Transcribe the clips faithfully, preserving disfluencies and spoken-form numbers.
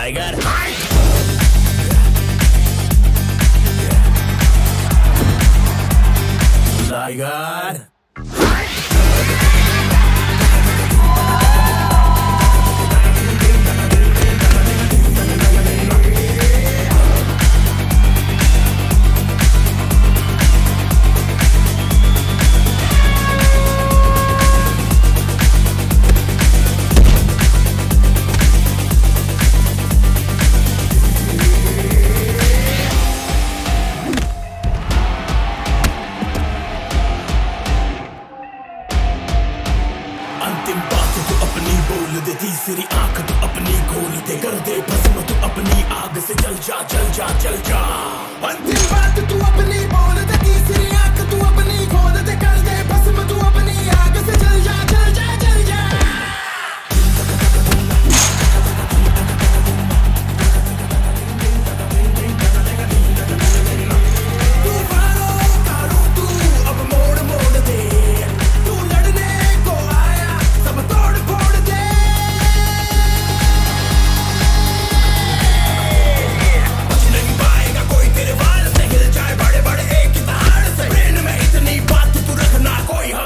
Liger. Liger. तीसरी आंख तू अपनी गोली दे कर दे भस्म तू अपनी आग से जल जा जल जा जल जा अंतिम बात तू अपनी बोल दे तीसरी आंख तू अपनी खोल दे कर दे भस्म तू अपनी आग से जल जा जल जा जल जा तू मारो कारू तू अब मोड़ मोड़ दे तू लड़ने को आया सब तोड़ फोड़ दे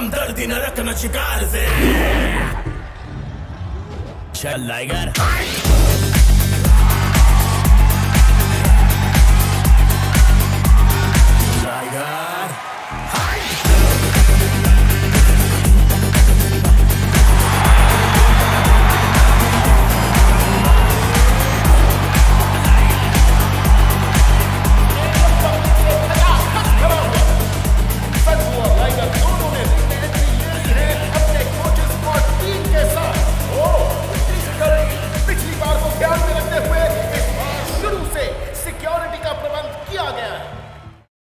न रखना शिकार से चल लाइगर